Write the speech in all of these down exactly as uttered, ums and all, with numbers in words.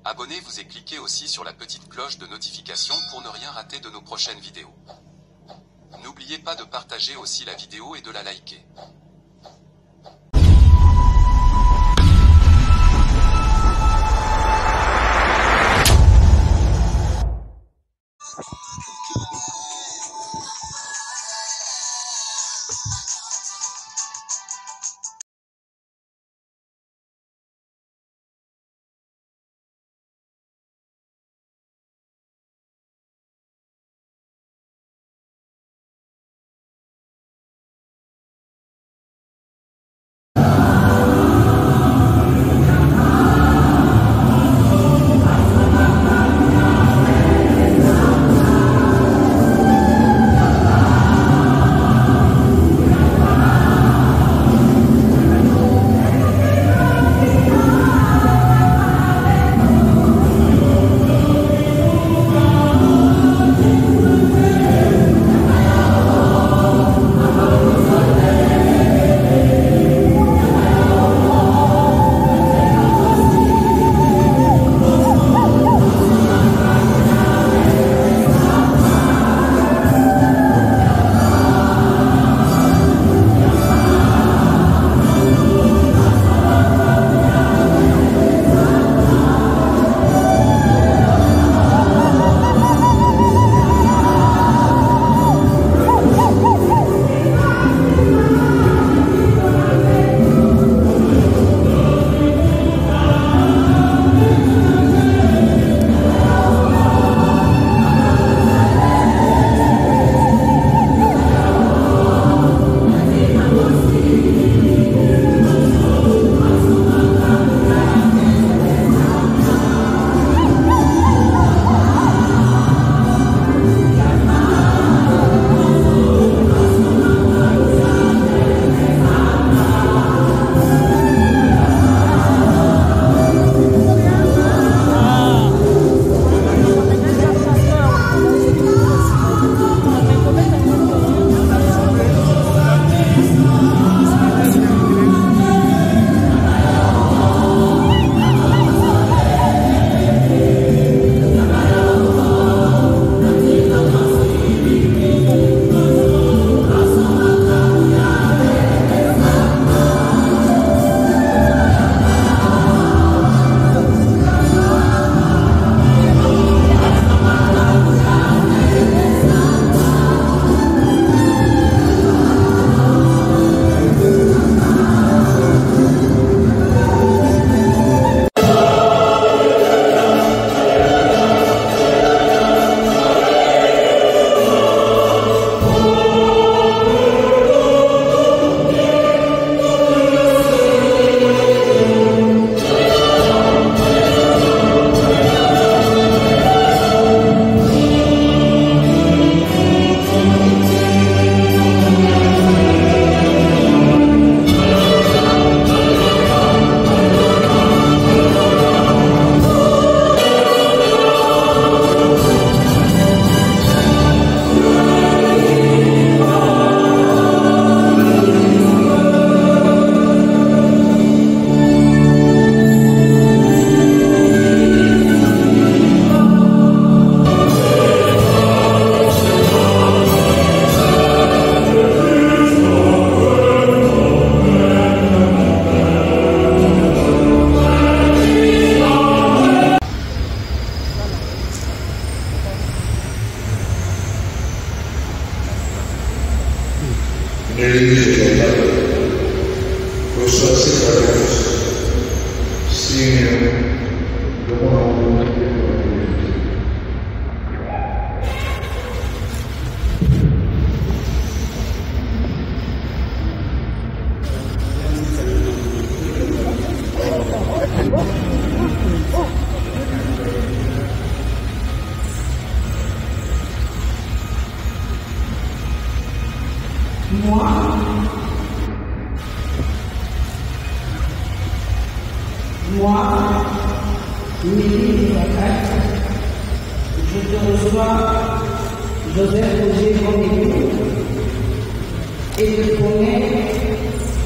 Abonnez-vous et cliquez aussi sur la petite cloche de notification pour ne rien rater de nos prochaines vidéos. N'oubliez pas de partager aussi la vidéo et de la liker. Moi, moi, Mélanie Baccac, je te reçois, Joseph Roger Vendée, et je connais,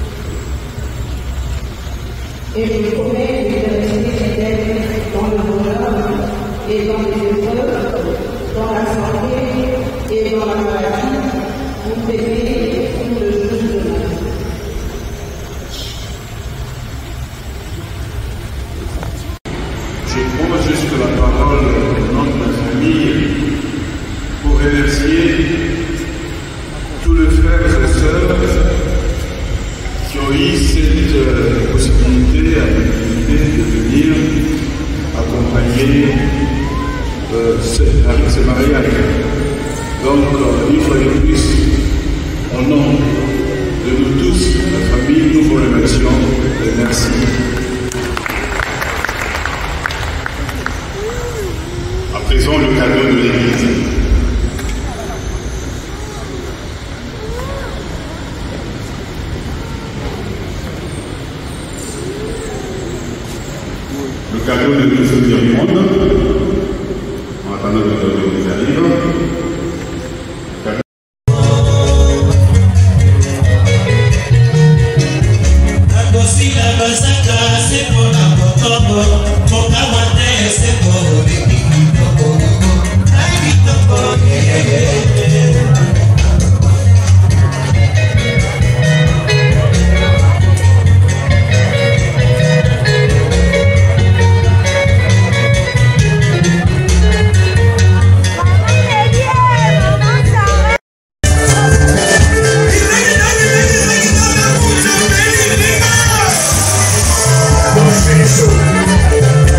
et je connais les vérités éternelles dans le monde. je prends juste la parole au nom de ma famille pour remercier tous les frères et sœurs qui ont eu cette euh, possibilité, la possibilité de venir accompagner euh, ce, ce mariage. Donc, euh, une fois de plus, au nom de nous tous, la famille, nous vous remercions et merci. À présent, le cadeau de l'Église. Le cadeau de tous ceux qui arrivent, en attendant que le cadeau arrive. Isso.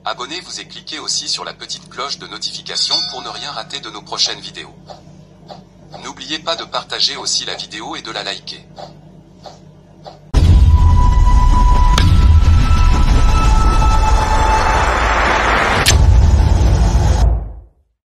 Abonnez-vous et cliquez aussi sur la petite cloche de notification pour ne rien rater de nos prochaines vidéos. N'oubliez pas de partager aussi la vidéo et de la liker.